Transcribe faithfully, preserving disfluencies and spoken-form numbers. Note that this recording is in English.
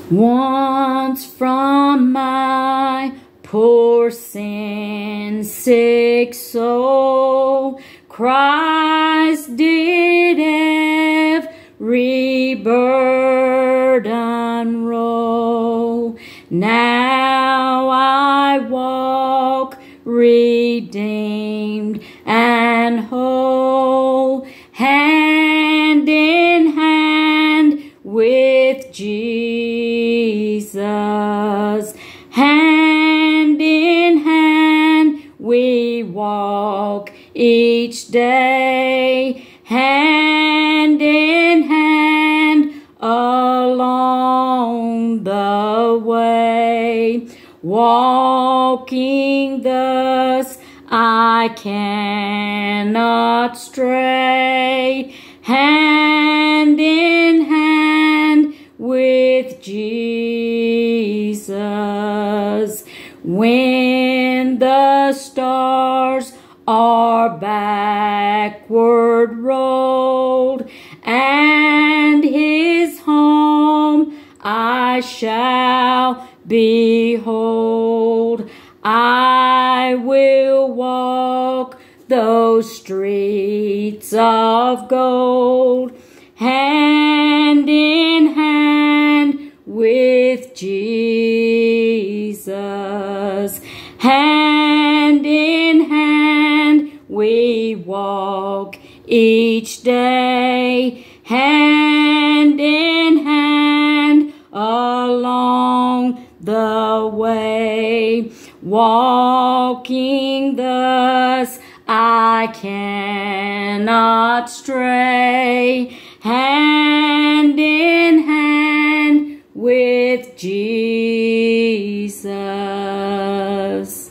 Once from my poor sin-sick soul, Christ did every burden roll. Now I walk redeemed and whole, hand in hand with Jesus. Hand in hand we walk each day, hand in hand along the way. Walking thus I cannot stray, hand in hand with Jesus. When the stars are backward rolled, and his home I shall behold, I will walk those streets of gold, hand in hand with Jesus. Hand in hand we walk each day, hand in hand along the way. Walking thus I cannot stray, hand in hand with Jesus.